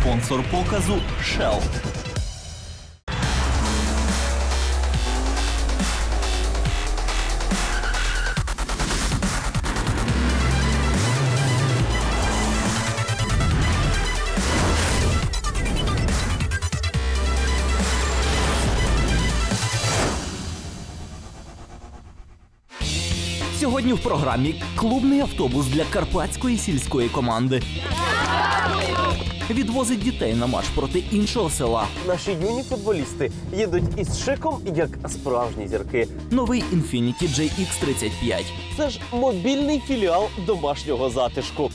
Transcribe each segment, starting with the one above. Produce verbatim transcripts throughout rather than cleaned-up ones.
Спонсор показу – Shell. Сьогодні в програмі клубний автобус для карпатської сільської команди. Відвозить дітей на матч проти іншого села. Наші юні футболісти їдуть із шиком, як справжні зірки. Новий Infiniti джей ікс тридцять п'ять. Це ж мобільний філіал домашнього затишку.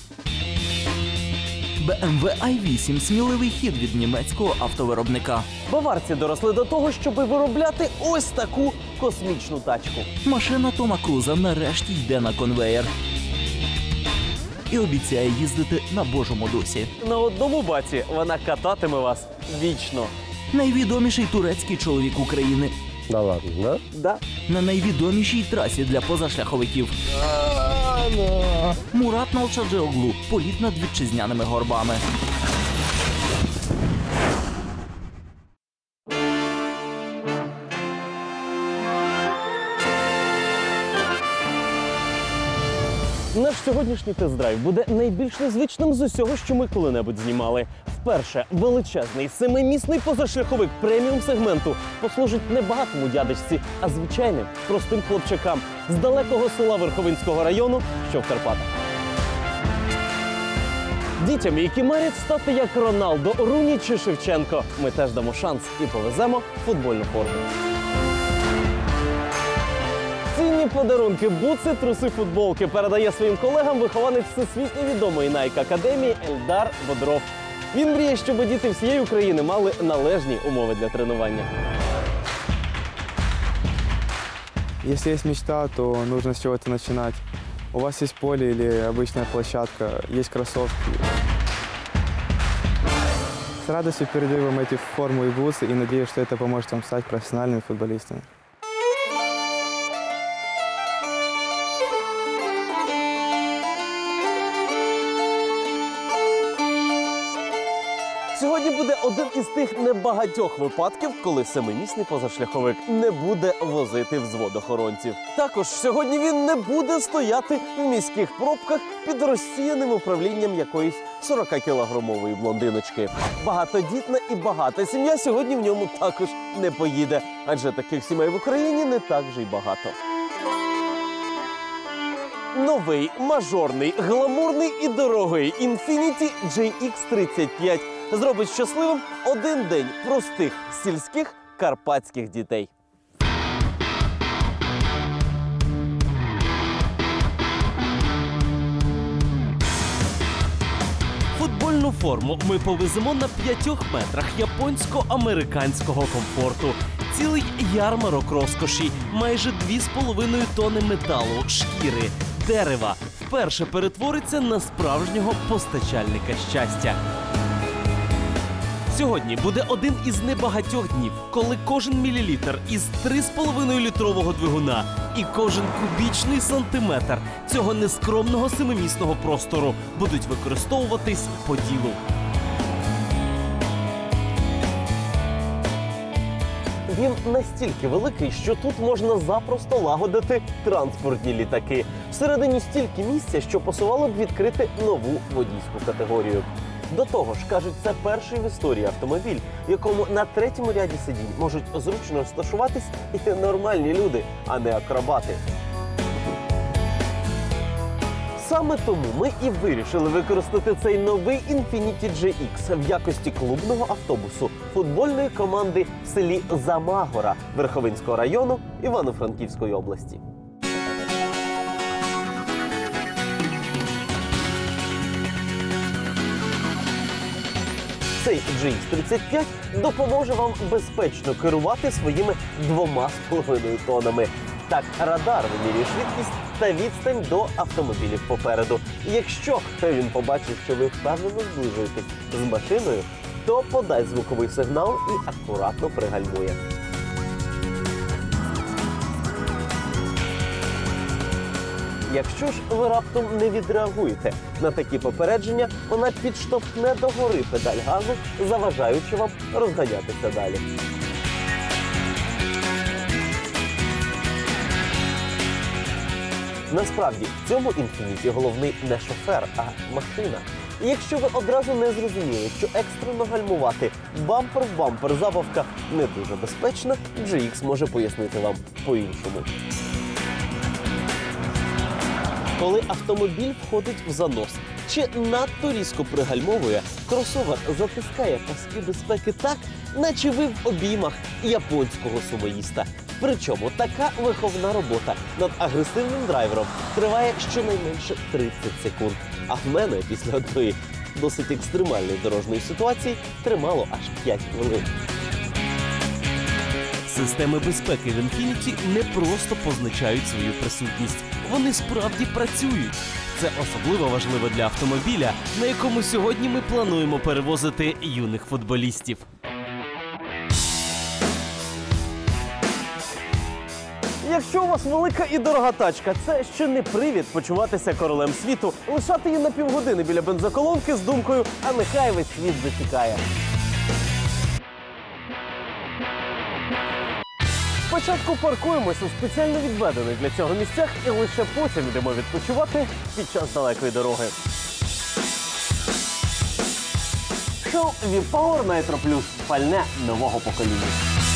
бе ем ве ай вісім – сміливий хід від німецького автовиробника. Баварці доросли до того, щоб виробляти ось таку космічну тачку. Машина Тома Круза нарешті йде на конвеєр. І обіцяє їздити на божому досі. На одному баці вона кататиме вас вічно. Найвідоміший турецький чоловік України. Да ладно, да? Да. На найвідомішій трасі для позашляховиків. Мурат Налчаджеоглу. Політ над вітчизняними горбами. Наш сьогоднішній тест-драйв буде найбільш незвичним з усього, що ми коли-небудь знімали. Вперше величезний семимісний позашляховик преміум-сегменту послужить не багатому дядечці, а звичайним, простим хлопчакам з далекого села Верховинського району, що в Карпатах. Дітям, які марять стати як Роналдо, Руні чи Шевченко, ми теж дамо шанс і повеземо футбольну форму. Цінні подарунки, буци, труси, футболки передає своїм колегам вихованець всесвітньо відомої Nike Академії Ельдар Бодров. Він мріє, щоб діти всієї України мали належні умови для тренування. Если есть мечта, то нужно с чего-то начинать. У вас есть поле или обычная площадка, есть кроссовки. С радостью передаю вам эти форму и бусы и надеюсь, что это поможет вам стать профессиональными футболистами. Сьогодні буде один із тих небагатьох випадків, коли семимісний позашляховик не буде возити взвод охоронців. Також сьогодні він не буде стояти в міських пробках під розсіяним управлінням якоїсь сорокакілограмової блондиночки. Багатодітна і багата сім'я сьогодні в ньому також не поїде, адже таких сімей в Україні не так вже й багато. Новий, мажорний, гламурний і дорогий Infiniti джей ікс тридцять п'ять зробить щасливим один день простих сільських карпатських дітей. Футбольну форму ми повеземо на п'ятьох метрах японсько-американського комфорту. Цілий ярмарок розкоші, майже дві з половиною тонни металу, шкіри, дерева вперше перетвориться на справжнього постачальника щастя. Сьогодні буде один із небагатьох днів, коли кожен мілілітр із три з половиною літрового двигуна і кожен кубічний сантиметр цього нескромного семимісного простору будуть використовуватись по ділу. Він настільки великий, що тут можна запросто лагодити транспортні літаки. Всередині стільки місця, що пасувало б відкрити нову водійську категорію. До того ж, кажуть, це перший в історії автомобіль, в якому на третьому ряді сидінь можуть зручно розташуватись і нормальні люди, а не акробати. Саме тому ми і вирішили використати цей новий Infiniti джей ікс в якості клубного автобусу футбольної команди в селі Замагора Верховинського району Івано-Франківської області. Цей джей ікс тридцять п'ять допоможе вам безпечно керувати своїми двома з половиною тонами. Так, радар вимірює швидкість та відстань до автомобілів попереду. Якщо він побачить, що ви впевнено зближуєтесь з машиною, то подасть звуковий сигнал і акуратно пригальмує. Якщо ж ви раптом не відреагуєте на такі попередження, вона підштовхне догори педаль газу, заважаючи вам розганятися далі. Насправді, в цьому «Інфініті» головний не шофер, а машина. І якщо ви одразу не зрозуміли, що екстрено гальмувати бампер в бампер забавка не дуже безпечна, джей ікс може пояснити вам по-іншому. Коли автомобіль входить в занос чи надто різко пригальмовує, кросовер затискає паски безпеки так, наче ви в обіймах японського сумоїста. Причому така виховна робота над агресивним драйвером триває щонайменше тридцять секунд. А в мене після одної досить екстремальної дорожньої ситуації тримало аж п'ять хвилин. Системи безпеки в «Інфініті» не просто позначають свою присутність. Вони справді працюють. Це особливо важливо для автомобіля, на якому сьогодні ми плануємо перевозити юних футболістів. Якщо у вас велика і дорога тачка, це ще не привід почуватися королем світу, лишати її на півгодини біля бензоколонки з думкою «а нехай весь світ зачекає». Спочатку паркуємось у спеціально відведених для цього місцях і лише потім йдемо відпочивати під час далекої дороги. Shell V-Power Nitro Plus – пальне нового покоління.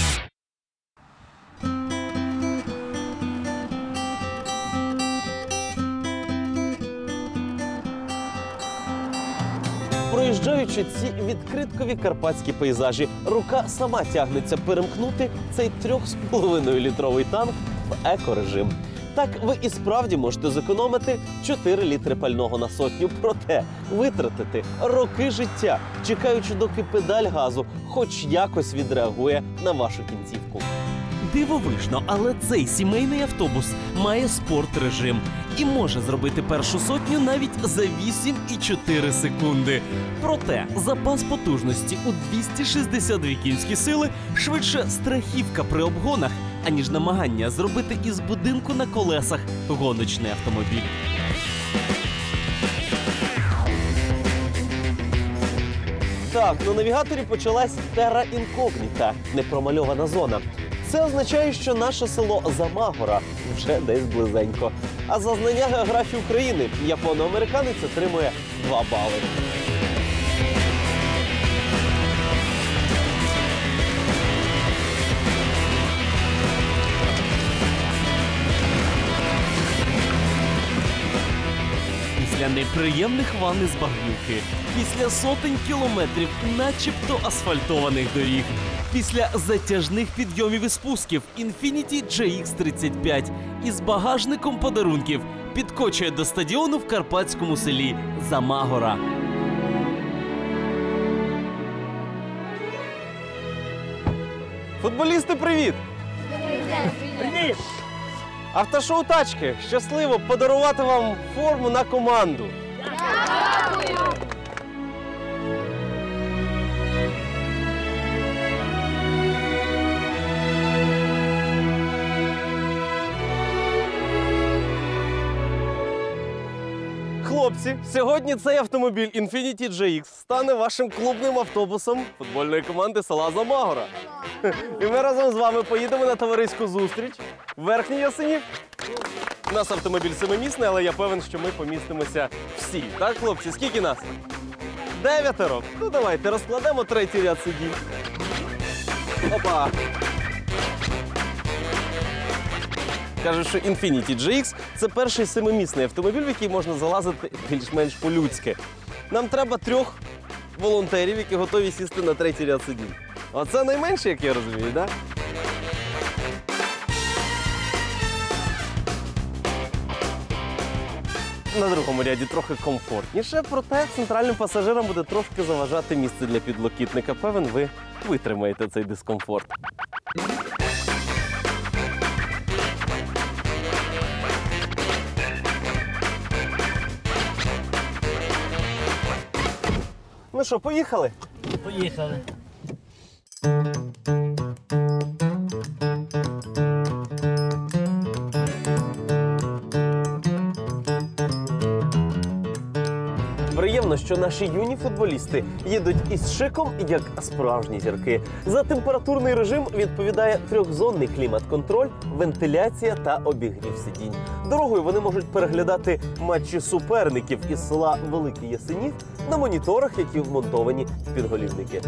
Проїжджаючи ці відкриткові карпатські пейзажі, рука сама тягнеться перемкнути цей трьох з половиною літровий танк в екорежим. Так ви і справді можете зекономити чотири літри пального на сотню, проте витратити роки життя, чекаючи, доки педаль газу хоч якось відреагує на вашу кінцівку. Дивовижно, але цей сімейний автобус має спорт-режим і може зробити першу сотню навіть за вісім і чотири секунди. Проте запас потужності у двісті шістдесят дві кінські сили швидше страхівка при обгонах, аніж намагання зробити із будинку на колесах гоночний автомобіль. Так, на навігаторі почалась терра інкогніта – непромальована зона. Це означає, що наше село Замагора вже десь близенько. А за знання географії України японо-американець отримує два бали. Після неприємних ван із багнюки, після сотень кілометрів начебто асфальтованих доріг, після затяжних підйомів і спусків «Інфініті джей ікс тридцять п'ять» із багажником подарунків підкочує до стадіону в карпатському селі Замагора. Футболісти, привіт! Привіт! Автошоу «Тачки» щасливо подарувати вам форму на команду. Дякую! Хлопці, сьогодні цей автомобіль «Інфініті джей ікс» стане вашим клубним автобусом футбольної команди села Замагора. І ми разом з вами поїдемо на товариську зустріч в Верхній Ясенів. У нас автомобіль семимісний, але я певен, що ми помістимося всі. Так, хлопці? Скільки нас? Дев'ятеро. Ну давайте розкладемо третій ряд сидінь. Опа! Кажуть, що «Інфініті джей ікс» – це перший семимісний автомобіль, в який можна залазити більш-менш по-людськи. Нам треба трьох волонтерів, які готові сісти на третій ряд сидінь. Оце найменше, як я розумію, так? На другому ряді трохи комфортніше, проте центральним пасажирам буде трошки заважати місце для підлокітника. Певен, ви витримаєте цей дискомфорт. Ну що, поїхали? Поїхали. Приємно, що наші юні футболісти їдуть із шиком, як справжні зірки. За температурний режим відповідає трьохзонний клімат-контроль, вентиляція та обігрів сидінь. Дорогою вони можуть переглядати матчі суперників із села Великий Ясенів на моніторах, які вмонтовані в підголівники.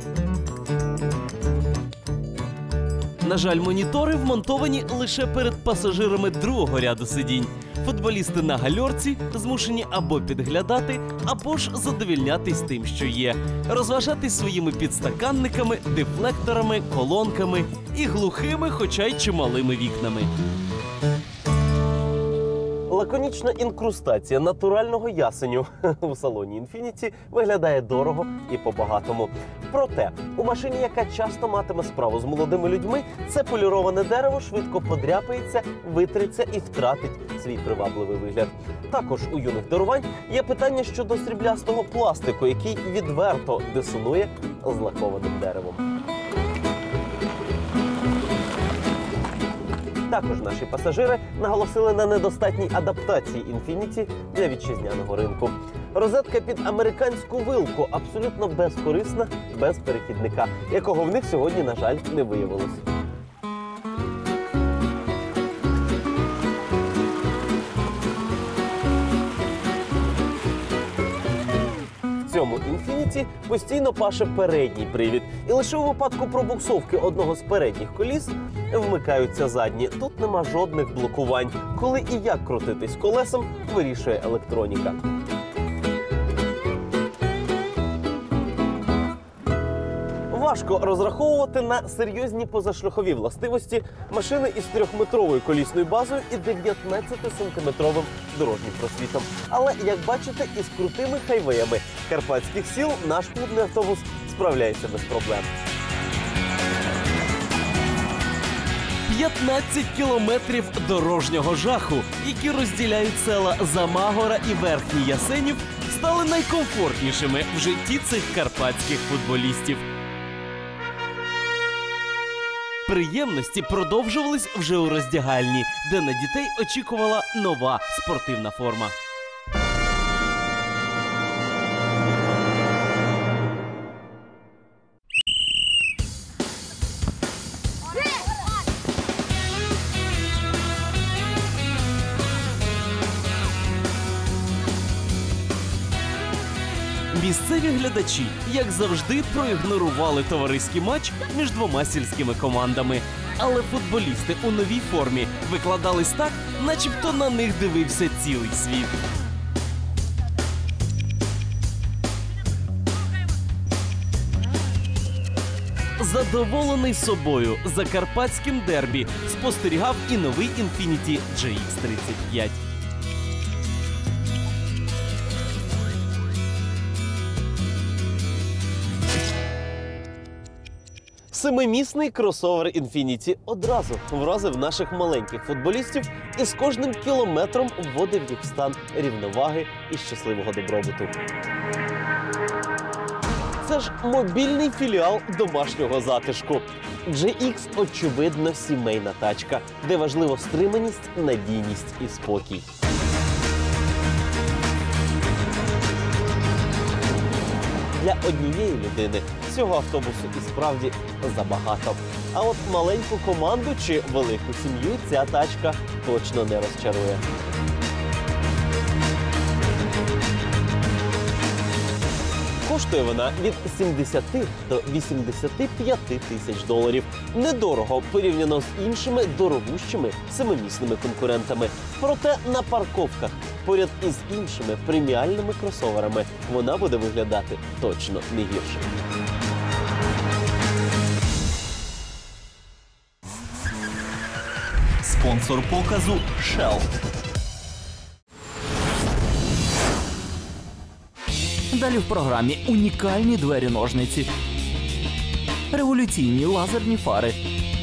На жаль, монітори вмонтовані лише перед пасажирами другого ряду сидінь. Футболісти на гальорці змушені або підглядати, або ж задовільнятись тим, що є. Розважатись своїми підстаканниками, дефлекторами, колонками і глухими, хоча й чималими вікнами. Лаконічна інкрустація натурального ясеню у салоні «Інфініті» виглядає дорого і по-багатому. Проте, у машині, яка часто матиме справу з молодими людьми, це поліроване дерево швидко подряпається, витреться і втратить свій привабливий вигляд. Також у юних дарувань є питання щодо сріблястого пластику, який відверто дисонує з лакованим деревом. Також наші пасажири наголосили на недостатній адаптації «Інфініті» для вітчизняного ринку. Розетка під американську вилку абсолютно безкорисна, без перехідника, якого в них сьогодні, на жаль, не виявилось. В цьому «Інфініті» постійно паше передній привід. І лише у випадку пробуксовки одного з передніх коліс вмикаються задні. Тут нема жодних блокувань. Коли і як крутитись колесом, вирішує електроніка. Важко розраховувати на серйозні позашляхові властивості машини із трьохметровою колісною базою і дев'ятнадцятисантиметровим дорожнім просвітом. Але, як бачите, із крутими хайвеями карпатських сіл наш клубний автобус справляється без проблем. п'ятнадцять кілометрів дорожнього жаху, які розділяють села Замагора і Верхній Ясенів, стали найкомфортнішими в житті цих карпатських футболістів. Приємності продовжувались вже у роздягальні, де на дітей очікувала нова спортивна форма. Місцеві глядачі, як завжди, проігнорували товариський матч між двома сільськими командами. Але футболісти у новій формі викладались так, начебто на них дивився цілий світ. Задоволений собою закарпатським дербі спостерігав і новий «Інфініті джей ікс тридцять п'ять». Семимісний кросовер «Інфініті» одразу вразив наших маленьких футболістів і з кожним кілометром вводив їх в стан рівноваги і щасливого добробуту. Це ж мобільний філіал домашнього затишку. джей ікс – очевидно сімейна тачка, де важливо стриманість, надійність і спокій. Для однієї людини цього автобусу і справді забагато. А от маленьку команду чи велику сім'ю ця тачка точно не розчарує. Коштує вона від сімдесяти до вісімдесяти п'яти тисяч доларів. Недорого порівняно з іншими дорогущими семимісними конкурентами. Проте на парковках поряд із іншими преміальними кросоверами вона буде виглядати точно не гірше. Спонсор показу Shell. Далі в програмі унікальні двері-ножниці, революційні лазерні фари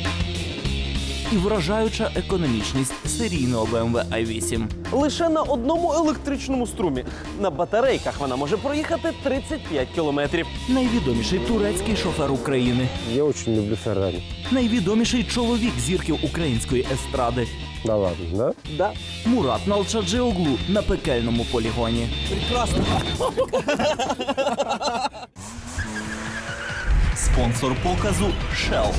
і вражаюча економічність серійного бе ем ве ай вісім. Лише на одному електричному струмі. На батарейках вона може проїхати тридцять п'ять кілометрів. Найвідоміший турецький шофер України. Я очень люблю Феррари. Найвідоміший чоловік зірків української естради. Да ладно, да? Да. Мурат Налчаджиоглу на пекельному полігоні. Прекрасно. Спонсор показу Shell.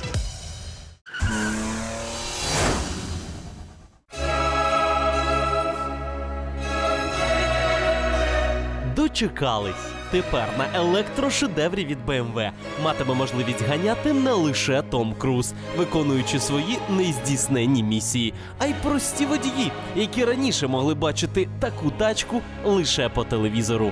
Дочекались. Тепер на електрошедеврі від Бе Ем Ве матиме можливість ганяти не лише Том Круз, виконуючи свої нездійсненні місії, а й прості водії, які раніше могли бачити таку тачку лише по телевізору.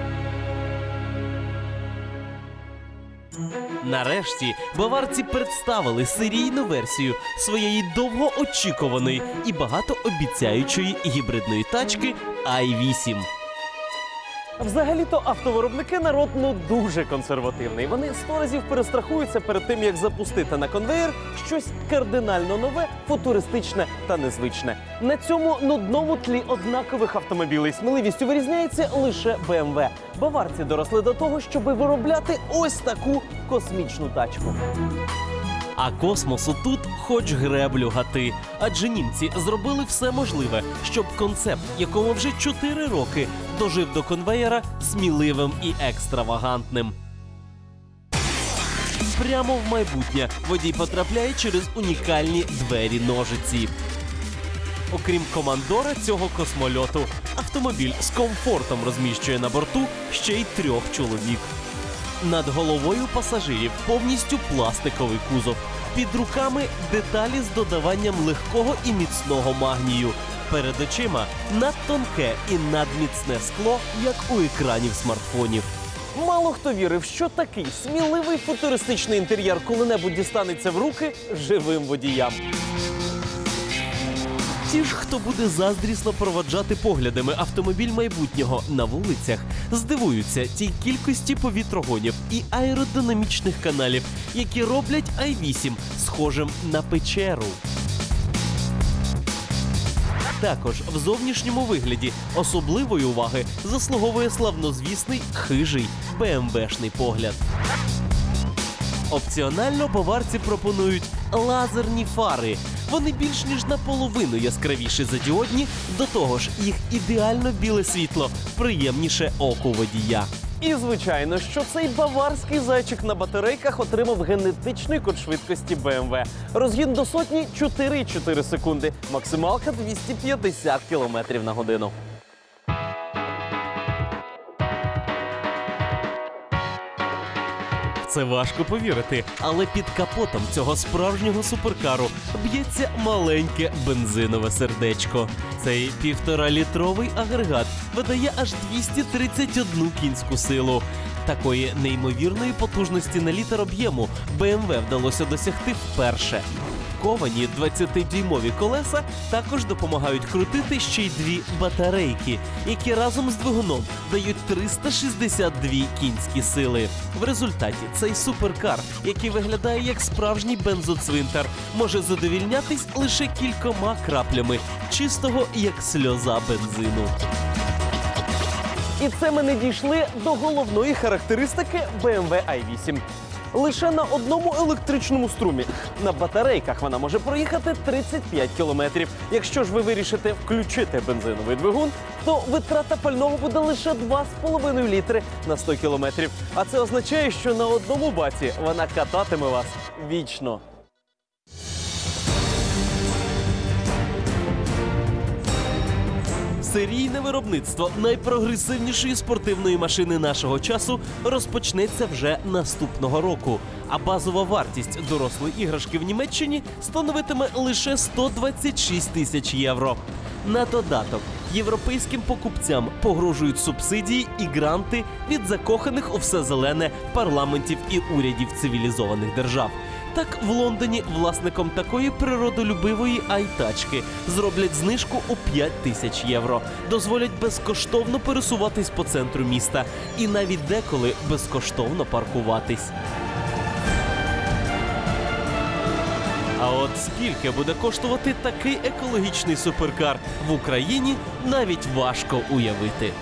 Нарешті баварці представили серійну версію своєї довгоочікуваної і багатообіцяючої гібридної тачки ай вісім. Взагалі-то автовиробники народ ну дуже консервативний. Вони сто разів перестрахуються перед тим, як запустити на конвеєр щось кардинально нове, футуристичне та незвичне. На цьому нудному тлі однакових автомобілей сміливістю вирізняється лише Бе Ем Ве. Баварці доросли до того, щоб виробляти ось таку космічну тачку. А космосу тут хоч греблю гати. Адже німці зробили все можливе, щоб концепт, якому вже чотири роки, дожив до конвеєра сміливим і екстравагантним. Прямо в майбутнє водій потрапляє через унікальні двері-ножиці. Окрім командора цього космольоту, автомобіль з комфортом розміщує на борту ще й трьох чоловік. Над головою пасажирів повністю пластиковий кузов. Під руками деталі з додаванням легкого і міцного магнію. Перед очима надтонке і надміцне скло, як у екранів смартфонів. Мало хто вірив, що такий сміливий футуристичний інтер'єр коли-небудь дістанеться в руки живим водіям. Ті ж, хто буде заздрісно проводжати поглядами автомобіль майбутнього на вулицях, здивуються тій кількості повітрогонів і аеродинамічних каналів, які роблять ай вісім схожим на печеру. Також в зовнішньому вигляді особливої уваги заслуговує славнозвісний хижий Бе Ем Вешний погляд. Опціонально баварці пропонують лазерні фари. Вони більш ніж наполовину яскравіші за діодні, до того ж їх ідеально біле світло приємніше оку водія. І звичайно, що цей баварський зайчик на батарейках отримав генетичний код швидкості Бе Ем Ве. Розгін до сотні чотири цілих чотири секунди, максималка двісті п'ятдесят кілометрів на годину. Це важко повірити, але під капотом цього справжнього суперкару б'ється маленьке бензинове сердечко. Цей півторалітровий агрегат видає аж двісті тридцять одну кінську силу. Такої неймовірної потужності на літр об'єму Бе Ем Ве вдалося досягти вперше. Ковані двадцятидюймові колеса також допомагають крутити ще й дві батарейки, які разом з двигуном дають триста шістдесят дві кінські сили. В результаті цей суперкар, який виглядає як справжній бензоцвинтар, може задовільнятись лише кількома краплями чистого, як сльоза, бензину. І це ми не дійшли до головної характеристики Бе Ем Ве ай вісім. Лише на одному електричному струмі. На батарейках вона може проїхати тридцять п'ять кілометрів. Якщо ж ви вирішите включити бензиновий двигун, то витрата пального буде лише два з половиною літри на сто кілометрів. А це означає, що на одному баці вона кататиме вас вічно. Серійне виробництво найпрогресивнішої спортивної машини нашого часу розпочнеться вже наступного року. А базова вартість дорослої іграшки в Німеччині становитиме лише сто двадцять шість тисяч євро. На додаток, європейським покупцям погрожують субсидії і гранти від закоханих у все зелене парламентів і урядів цивілізованих держав. Так, в Лондоні власником такої природолюбивої ай-тачки зроблять знижку у п'ять тисяч євро, дозволять безкоштовно пересуватись по центру міста і навіть деколи безкоштовно паркуватись. А от скільки буде коштувати такий екологічний суперкар в Україні, навіть важко уявити.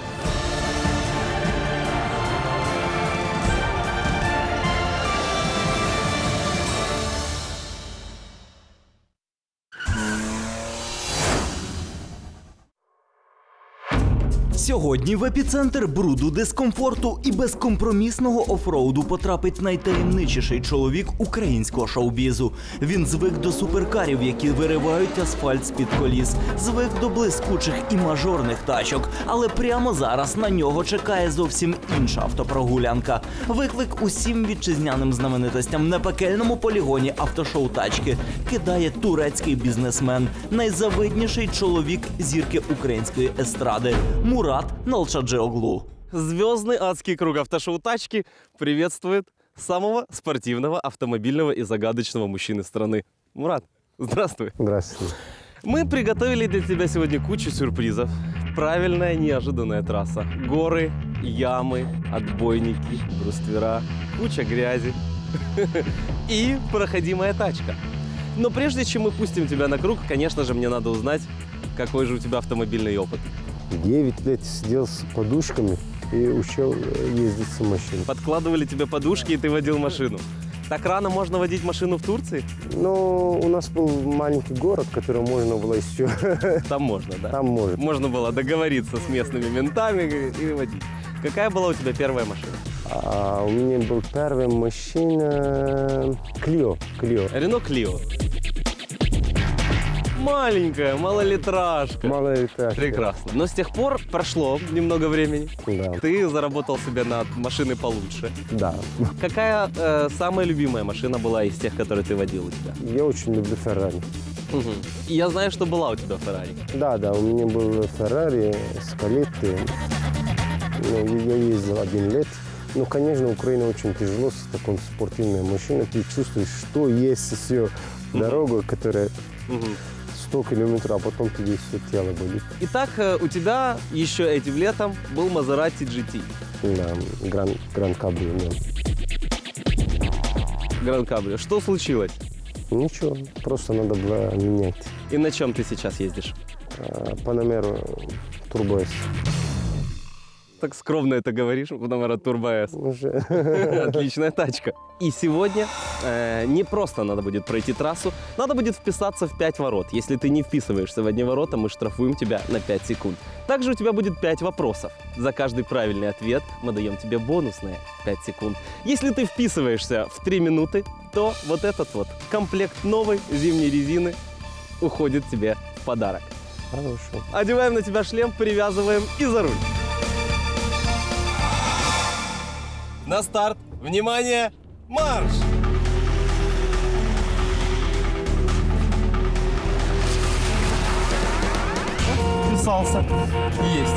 Сьогодні в епіцентр бруду, дискомфорту і безкомпромісного офроуду потрапить найтаємничіший чоловік українського шоу-бізу. Він звик до суперкарів, які виривають асфальт з-під коліс, звик до блискучих і мажорних тачок. Але прямо зараз на нього чекає зовсім інша автопрогулянка. Виклик усім вітчизняним знаменитостям на пекельному полігоні автошоу «Тачки» кидає турецький бізнесмен, найзавидніший чоловік зірки української естради – Мурат Налчаджеоглу. Звездный адский круг автошоу «Тачки» приветствует самого спортивного, автомобильного и загадочного мужчины страны. Мурат, здравствуй. Здравствуйте. Мы приготовили для тебя сегодня кучу сюрпризов. Правильная, неожиданная трасса. Горы, ямы, отбойники, бруствера, куча грязи и проходимая тачка. Но прежде чем мы пустим тебя на круг, конечно же, мне надо узнать, какой же у тебя автомобильный опыт. Девять лет сидел с подушками и учил ездить с машиной. Подкладывали тебе подушки, и ты водил машину. Так рано можно водить машину в Турции? Но у нас был маленький город, в котором можно было еще... Там можно, да? Там можно. Можно было договориться с местными ментами и водить. Какая была у тебя первая машина? А у меня был первая машина Клио. Клио. Рено Клио. Маленькая, малолитражка. Малолитражка. Прекрасно. Но с тех пор прошло немного времени. Да. Ты заработал себе на машины получше. Да. Какая э, самая любимая машина была из тех, которые ты водил у тебя? Я очень люблю Феррари. Угу. И я знаю, что была у тебя Феррари. Да, да, у меня был Феррари с Калетти. Ну, я ездил один лет. Ну, конечно, Украина очень тяжело с такой спортивной машиной. Ты чувствуешь, что есть все дорога, которая Угу. сто километров, а потом тебе все тело болит. Итак, э, у тебя еще этим летом был Мазерати джи ти. Да, Гран, Гран Кабрио, да. Гран Кабрио. Что случилось? Ничего, просто надо было менять. И на чем ты сейчас ездишь? А, Панамеру Турбо С. Так скромно это говоришь, Панамера Турбо С. Уже. Отличная тачка. И сегодня э, не просто надо будет пройти трассу, надо будет вписаться в пять ворот. Если ты не вписываешься в одни ворота, мы штрафуем тебя на пять секунд. Также у тебя будет пять вопросов. За каждый правильный ответ мы даем тебе бонусные пять секунд. Если ты вписываешься в три минуты, то вот этот вот комплект новой зимней резины уходит тебе в подарок. Хорошо. Одеваем на тебя шлем, привязываем и за руль. На старт. Внимание! Марш! Вписался. Есть.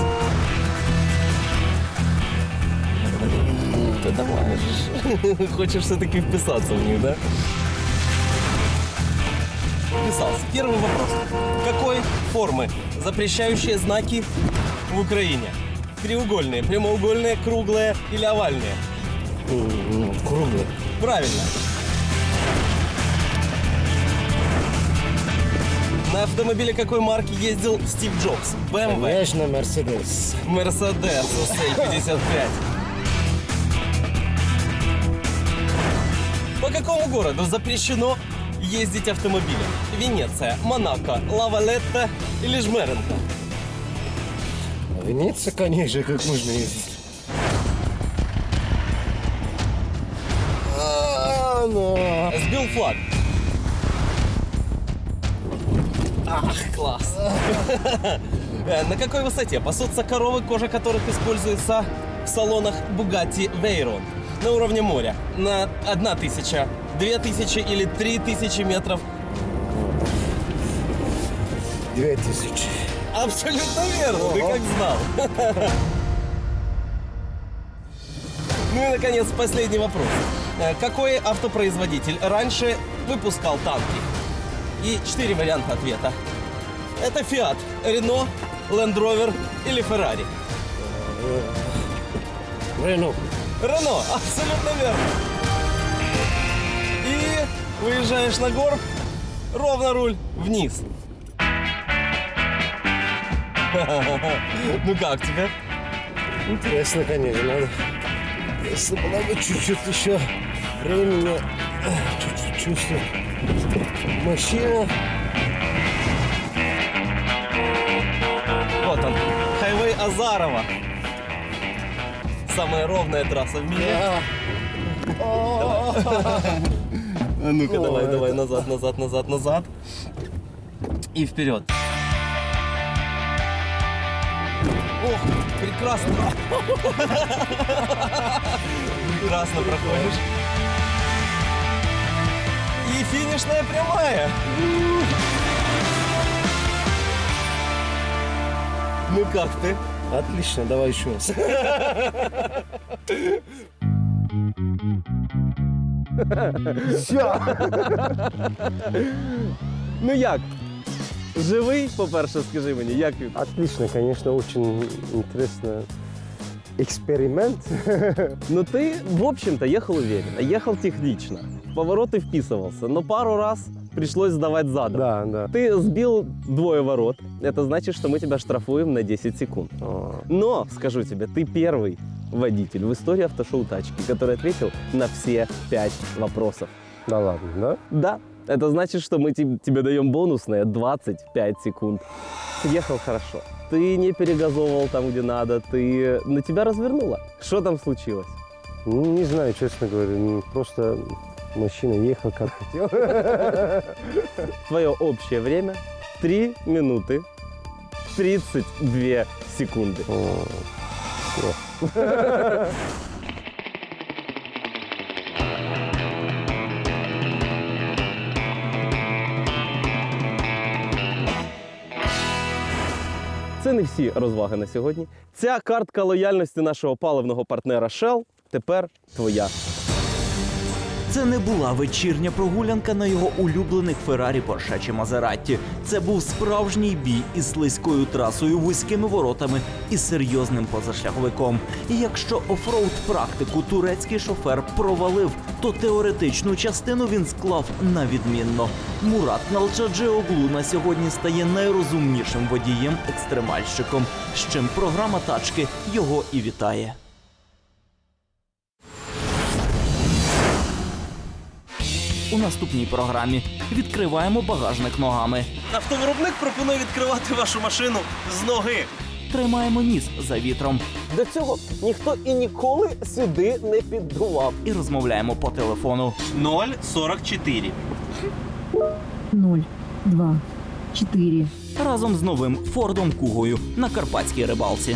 Ты давай. Хочешь все-таки вписаться в них, да? Вписался. Первый вопрос. Какой формы запрещающие знаки в Украине? Треугольные, прямоугольные, круглые или овальные? Круглый. Правильно. На автомобиле какой марки ездил Стив Джобс? бэ эм вэ? Конечно, Мерседес. Мерседес эс эл пятьдесят пять. По какому городу запрещено ездить автомобилем? Венеция, Монако, Лавалетта или Жмеренко? Венеция, конечно, как можно ездить. А, ну. Сбил флаг. Ах, класс. На какой высоте пасутся коровы, кожа которых используется в салонах Bugatti Veyron? На уровне моря. На одна тысяча, две тысячи или три тысячи метров? Две тысячи. Абсолютно верно, ты как знал. Ну и, наконец, последний вопрос. Какой автопроизводитель раньше выпускал танки? И четыре варианта ответа. Это Fiat, Renault, Land Rover или Ferrari? Рено. Renault, абсолютно верно. И выезжаешь на горб, ровно руль вниз. Ну как тебе? Интересно, конечно, надо. Если было бы чуть-чуть еще времени, чуть-чуть чувствовать. Машина. Вот он, Highway Назарова. Самая ровная трасса в мире. А ну-ка, давай, давай, назад, назад, назад, назад. И вперед. Ох, прекрасно. Прекрасно проходишь. И финишная прямая. Ну как ты? Отлично, давай еще раз. Все. Ну як? Живий, по-перше, скажи мені, як він? Отлично, конечно, очень интересно. Эксперимент. Ну ты, в общем-то, ехал уверенно, ехал технично. В повороты вписывался, но пару раз пришлось сдавать задом. Да, да. Ты сбил двое ворот, это значит, что мы тебя штрафуем на десять секунд. А, Но, скажу тебе, ты первый водитель в истории автошоу «Тачки», который ответил на все пять вопросов. Да ладно, да? Да, это значит, что мы те- тебе даем бонусные двадцать пять секунд. Ты ехал хорошо, ты не перегазовывал там, где надо, ты на тебя развернуло. Что там случилось? Ну, не знаю, честно говоря. ну, Просто машина ехала как хотел. Твое общее время три минуты тридцать две секунды. О, Це не всі розваги на сьогодні. Ця картка лояльності нашого паливного партнера Shell тепер твоя. Це не була вечірня прогулянка на його улюблених Феррарі, Порше чи Мазератті. Це був справжній бій із слизькою трасою, вузькими воротами і серйозним позашляховиком. І якщо офроуд практику турецький шофер провалив, то теоретичну частину він склав на відмінно. Мурат Налчаджеоглу на сьогодні стає найрозумнішим водієм-екстремальщиком, з чим програма «Тачки» його і вітає. У наступній програмі відкриваємо багажник ногами. Автовиробник пропонує відкривати вашу машину з ноги. Тримаємо ніс за вітром До цього ніхто і ніколи сюди не піддував. і розмовляємо по телефону. ноль сорок чотири. ноль, два, четыре. Разом з новим Фордом Кугою на карпатській рибалці.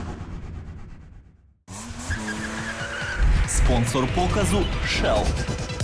Спонсор показу Shell.